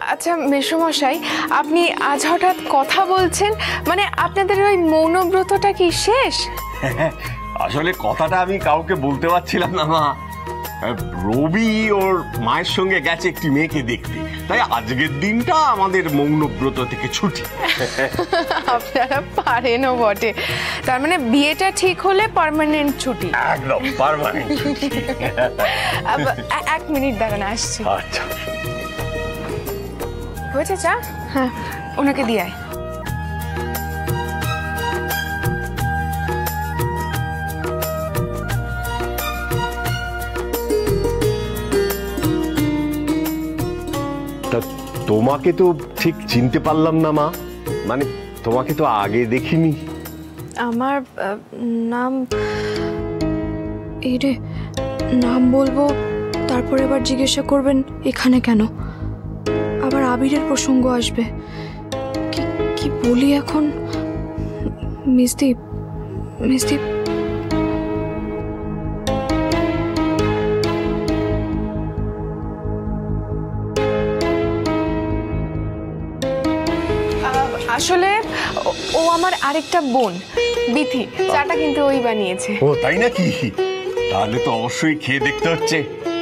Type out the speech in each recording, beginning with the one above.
আচ্ছা মেসোমশাই, আপনি আজ হঠাৎ কথা বলছেন, মানে আপনাদের ওই মৌনব্রতটা কি শেষ? আসলে কথাটা আমি কাউকে বলতে পারছিলাম না মা। রবি ওর মায়ের সঙ্গে গেছে একটি মেয়েকে দেখতে, তাই আজকের দিনটা আমাদের মৌনব্রত থেকে ছুটি। আপনারা পারেনও বটে। তার মানে বিয়েটা ঠিক হলে পার্মানেন্ট ছুটি? একদম পার্মানেন্ট ছুটি। 1 মিনিট দাঁড়ান, আসছি। আচ্ছা, হয়েছে চা? হ্যাঁ, ওনাকে দিয়ে আয়। তোমাকে তো ঠিক চিনতে পারলাম না মা, মানে তোমাকে তো আগে দেখিনি। আমার নাম এই রে, নাম বলবো তারপর এবার জিজ্ঞাসা করবেন এখানে কেন, আবার আবিরের প্রসঙ্গ আসবে। কি বলি এখন? মিসদীপ, মিসদীপ আসলে ও আমার আরেকটা বোন বিথি, চাটা কিন্তু ওই বানিয়েছে। ও তাই নাকি? তাহলে তো অবশ্যই খেয়ে দেখতে হচ্ছে।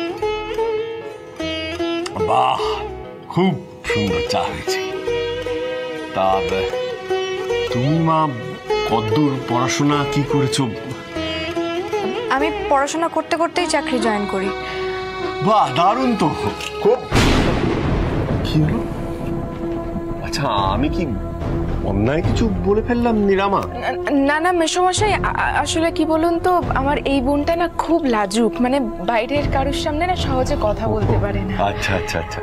বাহ, খুব সুন্দর চা হয়েছে। তা তুমি মা কতদূর পড়াশোনা কি করেছো? আমি পড়াশোনা করতে করতেই চাকরি জয়েন করি। বাহ, দারুণ তো। খুব কি হলো? আচ্ছা, আমি কি অন্যায় কিছু বলে ফেললাম নিরামা? না না মেসোমশাই, আসলে কি বলুন তো, আমার এই বোনটা না খুব লাজুক, মানে বাইরের কারোর সামনে না সহজে কথা বলতে পারে না। আচ্ছা আচ্ছা আচ্ছা,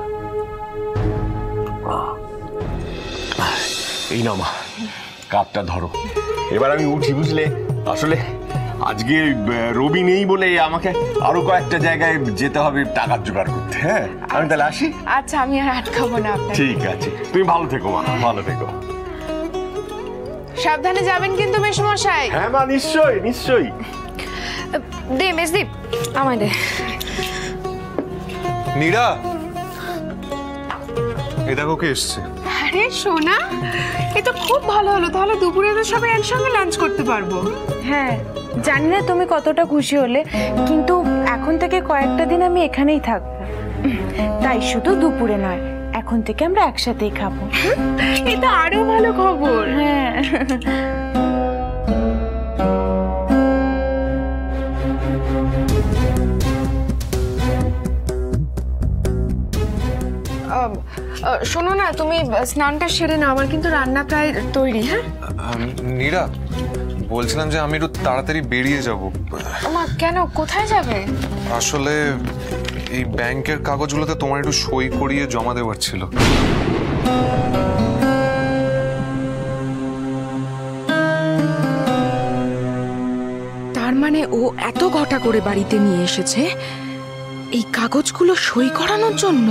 এই নাও মা, কাপটা ধরো। এবার আমি উঠি, বুঝলে? আসলে আজকে রবি নেই বলে আমাকে আরো কয়েকটা জায়গায় যেতে হবে টাকা জোগাড় করতে। হ্যাঁ, আমি তাহলে আসি। আচ্ছা, আমি আর আটকাবো না আপনাকে। ঠিক আছে, তুমি ভালো থেকো মা, ভালো থেকো। সাবধানে যাবেন কিন্তু মেসোমশাই। হ্যাঁ মা, নিশ্চয়ই নিশ্চয়ই। দে মেসদীপ, আমায় দে। নীরা, এ দেখো কে এসছে। আরে সোনা, এ তো খুব ভালো হলো, তাহলে দুপুরে তো সবাই একসঙ্গে লাঞ্চ করতে পারবো। হ্যাঁ, জানি না তুমি কতটা খুশি হলে, কিন্তু এখন থেকে কয়েকটা দিন আমি এখানেই থাকবো। তাই শুধু দুপুরে নয়, এখন থেকে আমরা একসাথেই খাবো। এটা আরো ভালো খবর। হ্যাঁ, শোনো না, তুমি স্নানটা সেরে নাও, আমার কিন্তু রান্না প্রায় তৈরি। হ্যাঁ নীরা, বলছিলাম যে আমি একটু তাড়াতাড়ি বেরিয়ে যাব। মা, কেন? কোথায় যাবে? আসলে এই ব্যাংকের কাগজগুলোতে তোমার একটু সই করিয়ে জমা দেওয়ার ছিল। তার মানে ও এত ঘটা করে বাড়িতে নিয়ে এসেছে এই কাগজগুলো সই করানোর জন্য?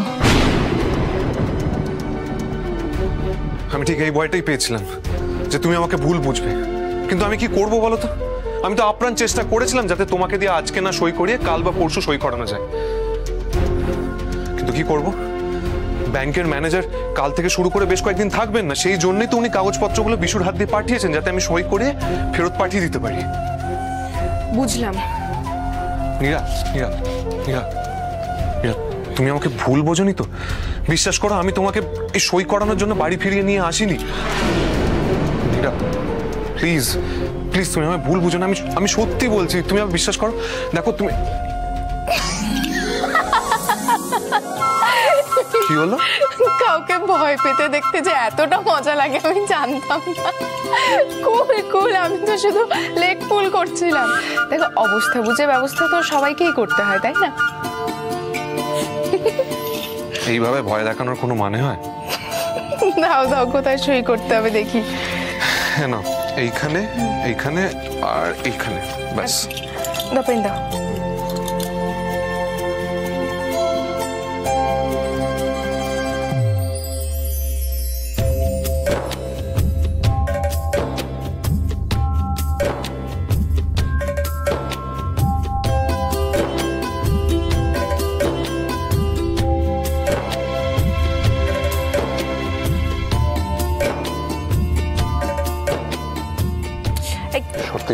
আমি ঠিক এই ভয়টাই পেয়েছিলাম যে তুমি আমাকে ভুল বুঝবে, কিন্তু আমি কি করব বলো তো? আমি তো আপ্রাণ চেষ্টা করেছিলাম যাতে তোমাকে দিয়ে আজকে না সই করিয়ে কাল বা পরশু সই করানো যায়, কিন্তু কি করব? ব্যাংকের ম্যানেজার কাল থেকে শুরু করে বেশ কয়েকদিন থাকবেন না, সেই জন্যই তো উনি কাগজপত্রগুলো বিশুর হাত দিয়ে পাঠিয়েছেন যাতে আমি সই করে ফেরত পাঠিয়ে দিতে পারি। বুঝলাম। নীরা, নীরা, নীরা, নীরা, তুমি আমাকে ভুল বোঝোনি তো? বিশ্বাস করো, আমি তোমাকে এই সই করানোর জন্য বাড়ি ফিরিয়ে নিয়ে আসিনি। নীরা, প্লিজ প্লিজ, তুমি আমায় ভুল বুঝো না, আমি সত্যি বলছি, তুমি আমাকে বিশ্বাস করো। দেখো তুমি, কি হলো? কাউকে ভয় পেতে দেখতে যে এতটা মজা লাগে আমি জানতাম না। কুল কুল, আমি তো শুধু লেগ পুল করছিলাম। দেখো, অবস্থা বুঝে ব্যবস্থা তো সবাইকেই করতে হয়, তাই না? এইভাবে ভয় দেখানোর কোনো মানে হয়? দাও দাও, কোথায় সই করতে হবে দেখি। হ্যাঁ না, এইখানে, এইখানে আর এইখানে, ব্যাস। দাও, পেন দাও।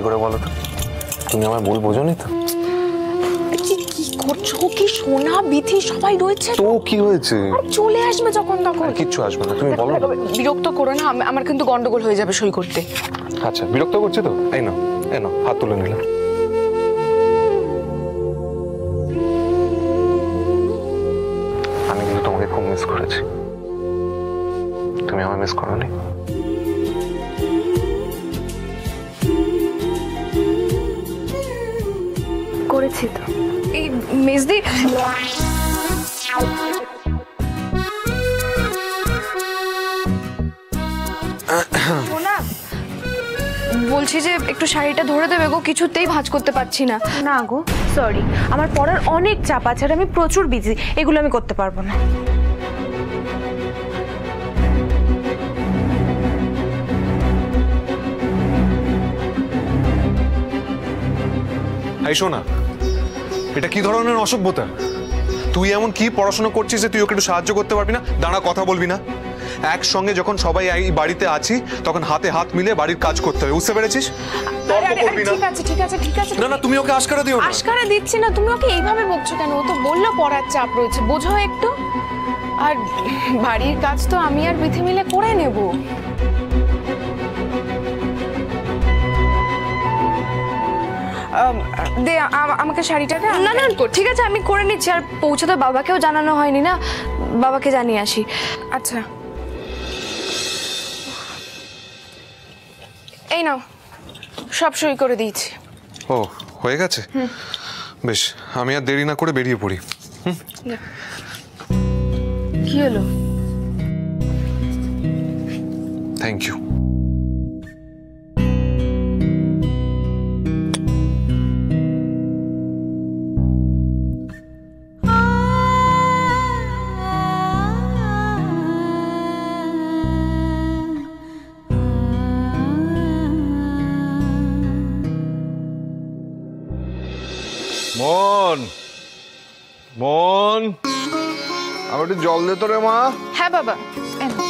করে বলো তো, তুমি আমার ভুল বোঝোনি তো? কি করছো কি? সোনা বিথি সবাই রয়েছে, তো কি হয়েছে? চলে আসবে যখন তখন। কিচ্ছু আসবে না, তুমি বলো। বিরক্ত করো না, আমার কিন্তু গন্ডগোল হয়ে যাবে সই করতে। আচ্ছা বিরক্ত করছে তো, এই নাও এই নাও, হাত তুলে নিলাম। আমি কিন্তু তোমাকে খুব মিস করেছি, তুমি আমায় মিস করোনি? করেছি তো। এই মেজদি, না বলছি যে একটু শাড়িটা ধরে দেবে গো, কিছুতেই ভাঁজ করতে পারছি না। না গো সরি, আমার পড়ার অনেক চাপ আছে আর আমি প্রচুর বিজি, এগুলো আমি করতে পারবো না। এই শোনা, এটা কি ধরনের অসভ্যতা? তুই এমন কি পড়াশোনা করছিস যে তুই ওকে একটু সাহায্য করতে পারবি না? দাঁড়া, কথা বলবি না? একসঙ্গে যখন সবাই এই বাড়িতে আছি তখন হাতে হাত মিলে বাড়ির কাজ করতে হবে, বুঝতে পেরেছিস? তর্ক করবি না। ঠিক আছে ঠিক আছে ঠিক আছে। না না, তুমি ওকে আশকারা দিও না। আশকারা দিচ্ছি না, তুমি ওকে এইভাবে বকছো কেন? ও তো বললো পড়ার চাপ রয়েছে, বোঝো একটু। আর বাড়ির কাজ তো আমি আর বিথি মিলে করে নেব। দে আমাকে শাড়িটা দে। না না ঠিক আছে, আমি করে নিচ্ছি। আর পৌঁছে তো বাবাকেও জানানো হয়নি না, বাবাকে জানিয়ে আসি। আচ্ছা এই নাও, সব সই করে দিয়েছি। ও হয়ে গেছে, বেশ। আমি আর দেরি না করে বেরিয়ে পড়ি। কি হলো? Thank you. মন মন, আমার একটু জল দে তো রে মা। হ্যাঁ বাবা, এই নাও।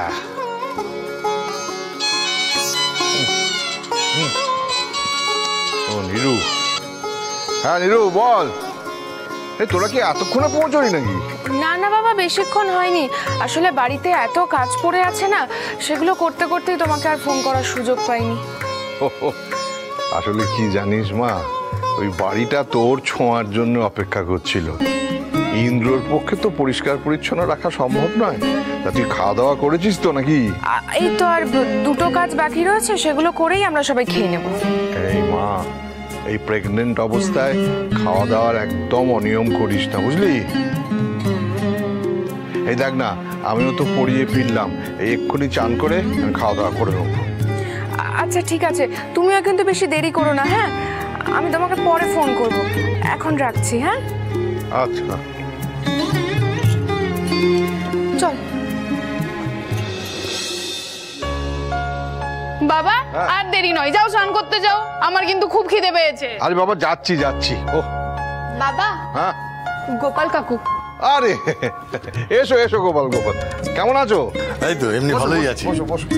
ও নিরু, হ্যাঁ নিরু বল, এই তোরা কি এতক্ষণে পৌঁছলি নাকি? না না বাবা, বেশিক্ষণ হয়নি। আসলে বাড়িতে এত কাজ পড়ে আছে না, সেগুলো করতে করতেই তোমাকে আর ফোন করার সুযোগ পাইনি। আসলে কি জানিস মা, ওই বাড়িটা তোর ছোঁয়ার জন্য অপেক্ষা করছিল। ইন্দ্রর পক্ষে তো পরিষ্কার পরিচ্ছন্ন রাখা সম্ভব নয়। তা তুই খাওয়া দাওয়া করেছিস তো নাকি? এই তো আর দুটো কাজ বাকি রয়েছে, সেগুলো করেই আমরা সবাই খেয়ে নেব। এই মা, এই প্রেগনেন্ট অবস্থায় খাওয়া দাওয়ার একদম অনিয়ম করিস না, বুঝলি? এই দেখ না, আমিও তো পড়িয়ে ফিরলাম, এই এক্ষুনি চান করে আমি খাওয়া দাওয়া করে নেবো। আচ্ছা ঠিক আছে, তুমিও কিন্তু বেশি দেরি করো না। হ্যাঁ, আমি তোমাকে পরে ফোন করব, এখন রাখছি। হ্যাঁ আচ্ছা চল বাবা, আর দেরি নয়, যাও স্নান করতে যাও, আমার কিন্তু খুব খিদে পেয়েছে। আরে বাবা যাচ্ছি যাচ্ছি। ও বাবা, হ্যাঁ গোপাল কাকু। আরে এসো এসো গোপাল, গোপাল কেমন আছো? এই তো এমনি ভালোই আছি। বসো বসো।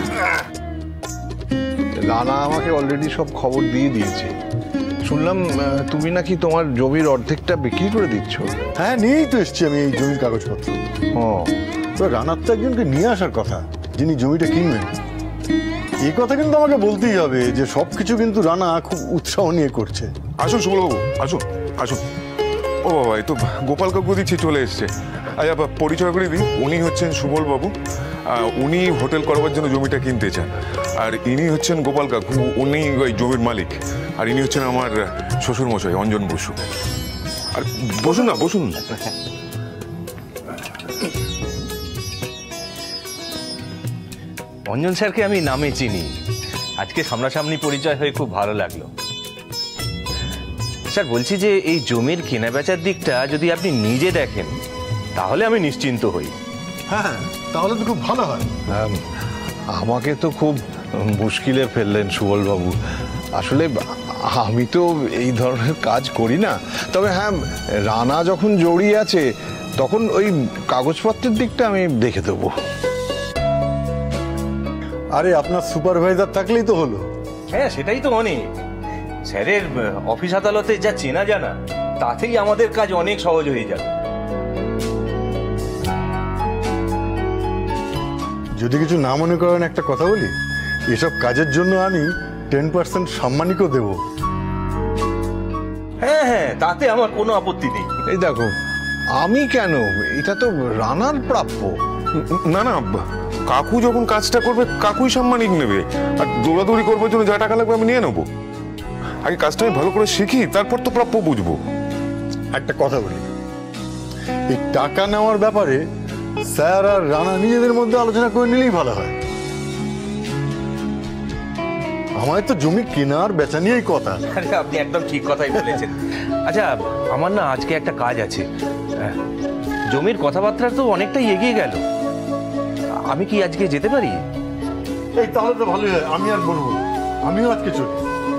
রানা আমাকে অলরেডি সব খবর দিয়ে দিয়েছে। শুনলাম তুমি নাকি তোমার জমির অর্ধেকটা বিক্রি করে দিচ্ছ। হ্যাঁ, নিয়েই তো এসছি আমি এই জমির কাগজপত্র। ও তো রানার তো একজনকে নিয়ে আসার কথা, যিনি জমিটা কিনবেন। এই কথা কিন্তু আমাকে বলতেই হবে যে সবকিছু কিন্তু রানা খুব উৎসাহ নিয়ে করছে। আসুন সুবলবাবু, আসুন আসুন। ও বাবা, এই তো গোপাল কাকু দিচ্ছি চলে এসছে। আচ্ছা পরিচয় করে দিই, উনি হচ্ছেন সুবলবাবু। উনি হোটেল করবার জন্য জমিটা কিনতে চান। আর ইনি হচ্ছেন গোপাল কাকু, উনি ওই জমির মালিক। আর ইনি হচ্ছেন আমার শ্বশুরমশাই অঞ্জন বসু। আর বসুন না, বসুন। অঞ্জন স্যারকে আমি নামে চিনি, আজকে সামনাসামনি পরিচয় হয়ে খুব ভালো লাগলো। স্যার বলছি যে এই জমির কেনা বেচার দিকটা যদি আপনি নিজে দেখেন তাহলে আমি নিশ্চিন্ত হই। হ্যাঁ, তাহলে তো খুব ভালো হয়। আমাকে তো খুব মুশকিলে ফেললেন সুবলবাবু। আসলে আমি তো এই ধরনের কাজ করি না, তবে হ্যাঁ রানা যখন জড়িয়ে আছে তখন ওই কাগজপত্রের দিকটা আমি দেখে দেবো। আরে আপনার সুপারভাইজার থাকলেই তো হলো। হ্যাঁ সেটাই তো অনেক। স্যারের অফিস আদালতে যা চেনা জানা, তাতেই আমাদের কাজ অনেক সহজ হয়ে যাবে। যদি কিছু না মনে করেন একটা কথা বলি, এসব কাজের জন্য আমি 10% সাম্মানিকও দেব। হ্যাঁ হ্যাঁ, তাতে আমার কোনো আপত্তি নেই। এই দেখো, আমি কেন, এটা তো রানার প্রাপ্য। না না, কাকু যখন কাজটা করবে কাকুই সাম্মানিক নেবে, আর দৌড়াদৌড়ি করবার জন্য যা টাকা লাগবে আমি নিয়ে নেবো। আগে কাজটা আমি ভালো করে শিখি, তারপর তো প্রাপ্য বুঝবো। একটা কথা বলি, এই টাকা নেওয়ার ব্যাপারে স্যার আর রানা নিজেদের মধ্যে আলোচনা করে নিলেই ভালো হয়। আমার তো জমি কেনার বেচা নিয়েই কথা। আরে আপনি একদম ঠিক কথাই বলেছেন। আচ্ছা, আমার না আজকে একটা কাজ আছে। জমির কথাবার্তা তো অনেকটাই এগিয়ে গেল, আমি কি আজকে যেতে পারি? এই তাহলে তো ভালোই হয়, আমি আর বলবো, আমিও আজকে চলি।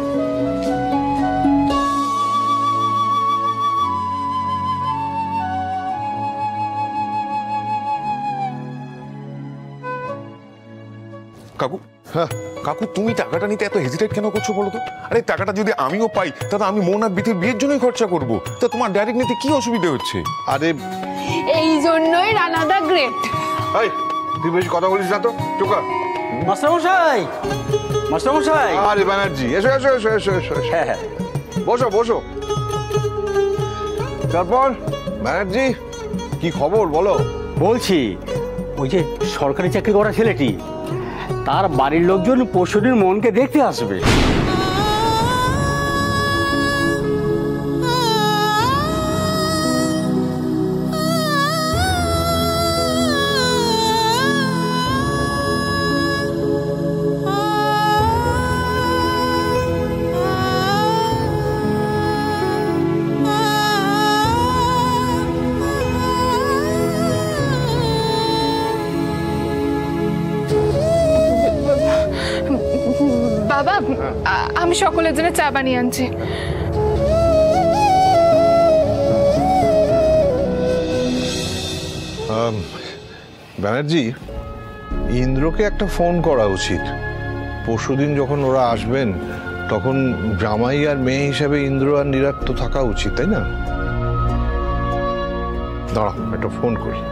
কাকু, হ্যাঁ কাকু, তুমি টাকাটা নিতে এত হেজিটেট কেন করছো বলো তো? আরে টাকাটা যদি আমিও পাই, তাহলে আমি মন আর বিথির বিয়ের জন্যই খরচা করবো। তা তোমার ডাইরেক্ট নিতে কি অসুবিধা হচ্ছে? আরে এই জন্যই রানাদা গ্রেট। এই, তুই বেশি কথা বলিস না তো, চোখা। মাস্টারমশাই, মাস্টারমশাই। আরে ব্যানার্জি, এসো এসো এসো এসো এসো। হ্যাঁ হ্যাঁ, বসো বসো। তারপর ব্যানার্জি, কি খবর বলো? বলছি ওই যে সরকারি চাকরি করা ছেলেটি, তার বাড়ির লোকজন পরশুদিন মনকে দেখতে আসবে। বাবা, আমি সকলের জন্য চা বানিয়ে আনছি। ব্যানার্জি, ইন্দ্রকে একটা ফোন করা উচিত। পরশুদিন যখন ওরা আসবেন, তখন জামাই আর মেয়ে হিসাবে ইন্দ্র আর নিরাট তো থাকা উচিত, তাই না? দাঁড়াও, একটা ফোন করি।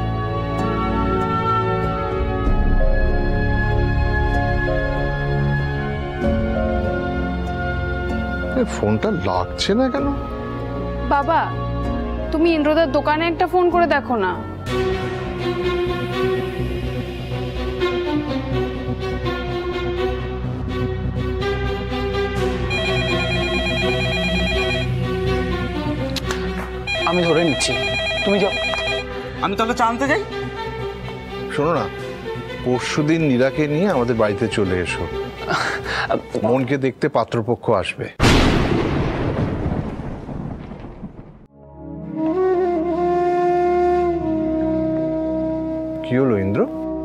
ফোনটা লাগছে না কেন? বাবা, তুমি ইন্দ্রদার দোকানে একটা ফোন করে দেখো না। আমি ধরে নিচ্ছি, তুমি যাও, আমি তাহলে চা আনতে যাই। শোনো না, পরশুদিন নীরাকে নিয়ে আমাদের বাড়িতে চলে এসো। মনকে দেখতে পাত্রপক্ষ আসবে। কি হলো ইন্দ্র,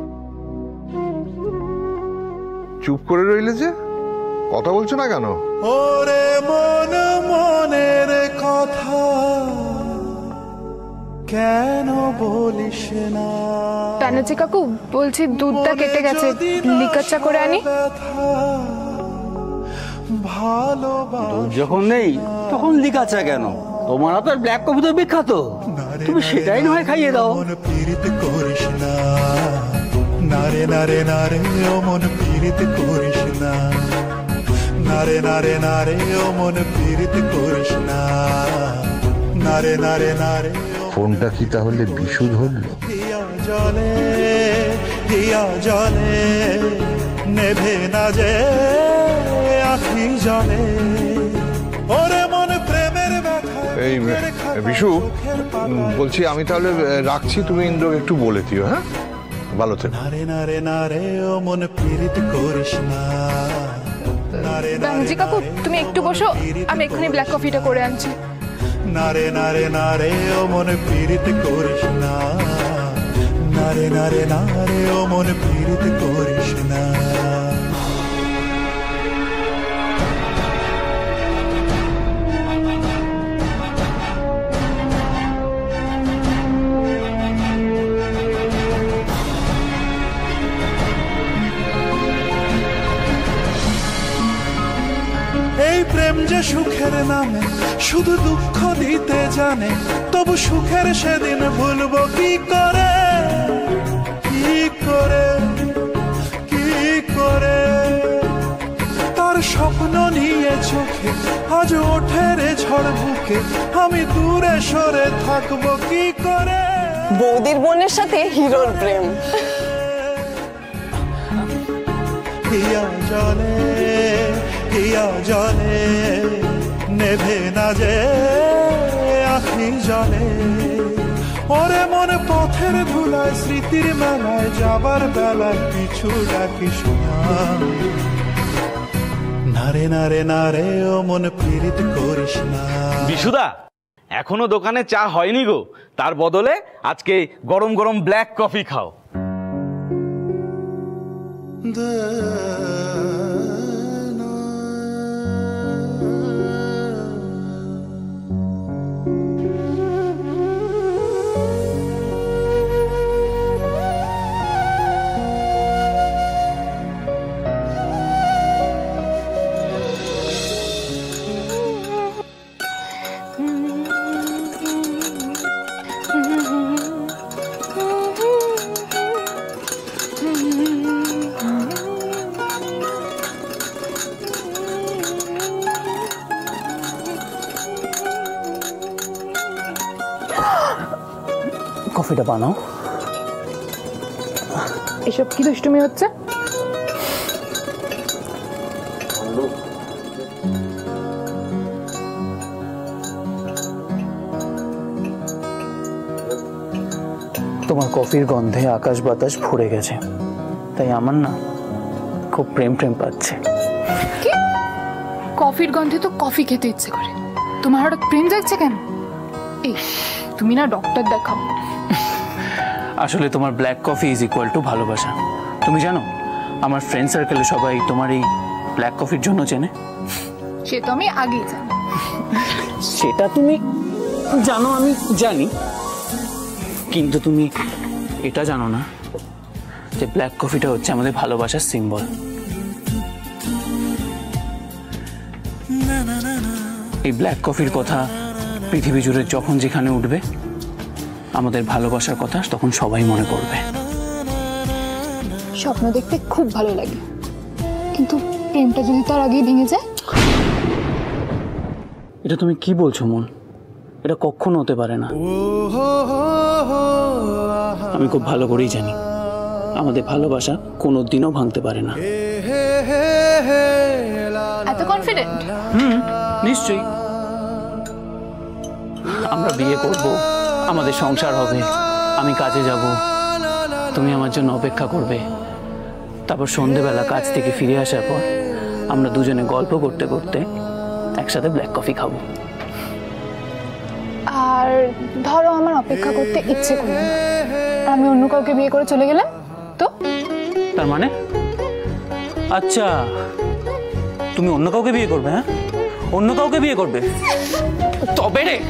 চুপ করে রইলে যে? কথা বলছো না কেন? ওরে মন মনের কথা কেন বলিস না? ব্যানার্জি কাকু, বলছি দুধটা কেটে গেছে, লিকার চা করে আনি। দুধ যখন নেই তখন লিকাচা কেন? তোমার হাতের ব্ল্যাক কফি তো বিখ্যাত, তুমি সেটাই নয় খাইয়ে দাও। পীড়িত করিস না, নারে নারে নারে ও মন পীড়িত করিস না, নারে নারে নারে ও মন পীড়িত করিস না, নারে নারে নারে। ফোনটা কি তাহলে বিশু ধরলো? হিয়া জলে, হিয়া জলে নেভে না যে আখি জলে। ওরে মন প্রেমের ব্যথা। এই বিশু, বলছি আমি তাহলে রাখছি, তুমি ইন্দ্রকে একটু বলে দিও। হ্যাঁ, ভালো থেকো। নারে নারে নারে ও মন পীড়িত করিস না। ব্যানার্জি কাকু, তুমি একটু বসো, আমি এক্ষুনি ব্ল্যাক কফিটা করে আনছি। নারে নারে নারে ও মন পীড়িত করিস না, নারে নারে নারে ও মন পীড়িত করিস না। সুখের নামে শুধু দুঃখ দিতে জানে, তবু সুখের সেদিন ভুলবো কি করে, কি করে, কি করে। তার স্বপ্ন নিয়ে চোখে আজ ওঠে রে ঝড় বুকে, আমি দূরে সরে থাকবো কি করে। বৌদির বোনের সাথে হিরোর প্রেম। হিয়া জলে, হিয়া জলে, নেভে না যে আখি জলে। ওরে মনে পথের ধুলায় স্মৃতির মেলায় যাবার বেলায় পিছু ডাকি শোনা। নারে নারে নারে ও মন পীড়িত করিস না। বিশুদা, এখনো দোকানে চা হয়নি গো, তার বদলে আজকে গরম গরম ব্ল্যাক কফি খাও। কফিটা বানাও। এসব কি দুষ্টুমি হচ্ছে? তোমার কফির গন্ধে আকাশ বাতাস ভরে গেছে, তাই আমার না খুব প্রেম প্রেম পাচ্ছে। কি? কফির গন্ধে তো কফি খেতে ইচ্ছে করে, তোমার হঠাৎ প্রেম জাগছে কেন? এই তুমি না ডক্টর দেখাও। আসলে তোমার black coffee is equal to ভালোবাসা। তুমি জানো আমার ফ্রেন্ড সার্কেলে সবাই তোমার এই ব্ল্যাক কফির জন্য চেনে। সে তো আমি আগেই জানি। সেটা তুমি জানো, আমি জানি, কিন্তু তুমি এটা জানো না যে ব্ল্যাক কফিটা হচ্ছে আমাদের ভালোবাসার সিম্বল। এই ব্ল্যাক কফির কথা পৃথিবী জুড়ে যখন যেখানে উঠবে, আমাদের ভালোবাসার কথা তখন সবাই মনে করবে। স্বপ্ন দেখতে খুব ভালো লাগে, কিন্তু প্রেমটা যদি তার আগেই ভেঙে যায়? এটা তুমি কি বলছো মন? এটা কখনো হতে পারে না। আমি খুব ভালো করেই জানি আমাদের ভালোবাসা কোনোদিনও ভাঙতে পারে না। এত কনফিডেন্ট? নিশ্চয়ই। আমরা বিয়ে করব, আমাদের সংসার হবে, আমি কাজে যাব, তুমি আমার জন্য অপেক্ষা করবে, তারপর সন্ধেবেলা কাজ থেকে ফিরে আসার পর আমরা দুজনে গল্প করতে করতে একসাথে ব্ল্যাক কফি খাবো। আর ধরো আমার অপেক্ষা করতে ইচ্ছে করলো না, আমি অন্য কাউকে বিয়ে করে চলে গেলাম তো? তার মানে? আচ্ছা, তুমি অন্য কাউকে বিয়ে করবে? হ্যাঁ, অন্য কাউকে বিয়ে করবে? তবে রে,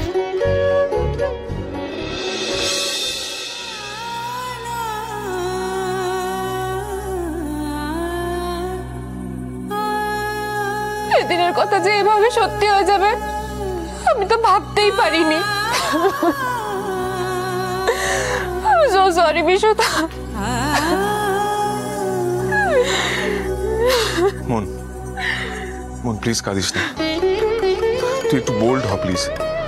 সেদিনের কথা যে এভাবে সত্যি হয়ে যাবে আমি তো ভাবতেই পারিনি। সো সরি বিশুদা। মন, মন প্লিজ কাঁদিস না, তুই একটু বোল্ড হ প্লিজ।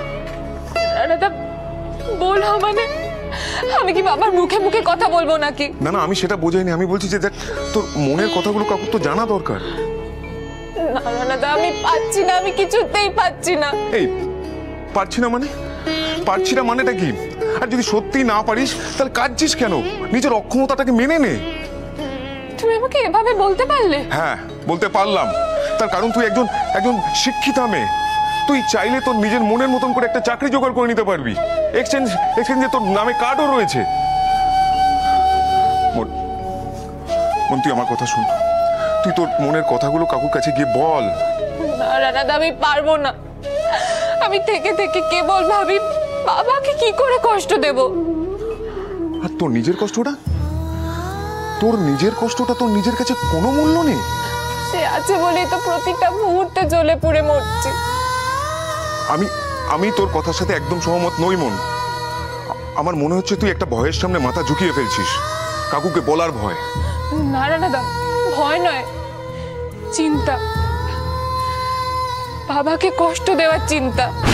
বল মানে আমি কি বাবার মুখে মুখে কথা বলবো নাকি? না না, আমি সেটা বোঝাইনি, আমি বলছি যে দেখ তোর মনের কথাগুলো কাকুর তো জানা দরকার। না না, আমি পাচ্ছি না, আমি কিছুতেই পাচ্ছি না। এই পারছি না মানে? পারছি না মানেটা কি? আর যদি সত্যি না পারিস তাহলে কাঁদছিস কেন? নিজের অক্ষমতাটাকে মেনে নে। তুমি আমাকে এভাবে বলতে পারলে? হ্যাঁ, বলতে পারলাম। তার কারণ তুই একজন শিক্ষিতা মেয়ে। তুই চাইলে তোর নিজের মনের মতন করে একটা চাকরি জোগাড় করে নিতে পারবি। এক্সচেঞ্জে তোর নামে কার্ডও রয়েছে। মন, তুই আমার কথা শুন, তুই তোর মনের কথাগুলো কাকুর কাছে গিয়ে বল। না রানাদা, আমি পারবো না। আমি থেকে থেকে কেবল ভাবি বাবাকে কি করে কষ্ট দেব। আর তোর নিজের কষ্টটা, তোর নিজের কাছে কোনো মূল্য নেই। সে আছে বলেই তো প্রতিটা মুহূর্তে জ্বলে পুড়ে মরছি। আমি আমি তোর কথার সাথে একদম সহমত নই মন। আমার মনে হচ্ছে তুই একটা ভয়ের সামনে মাথা ঝুঁকিয়ে ফেলছিস, কাকুকে বলার ভয়। না রানাদা, ভয় নয়, চিন্তা, বাবাকে কষ্ট দেওয়ার চিন্তা।